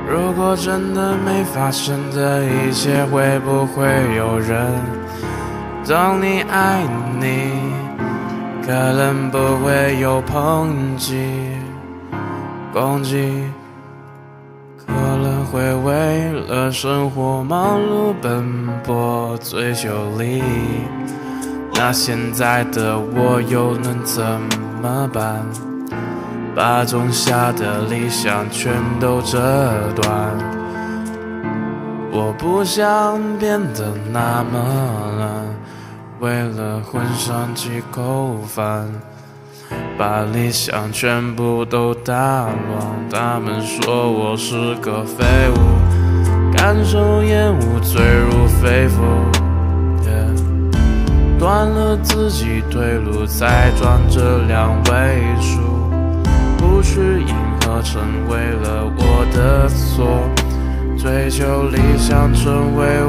如果真的没发生的一切，会不会有人懂你爱你？可能不会有抨击、攻击，可能会为了生活忙碌奔波追求利益。那现在的我又能怎么办？把种下的理想全都折断。我不想变得那么烂，为了混上几口饭，把理想全部都打乱。他们说我是个废物，感受厌恶坠入肺腑，断了自己退路，才转这2位数。不去迎合成为了我的错，追求理想成为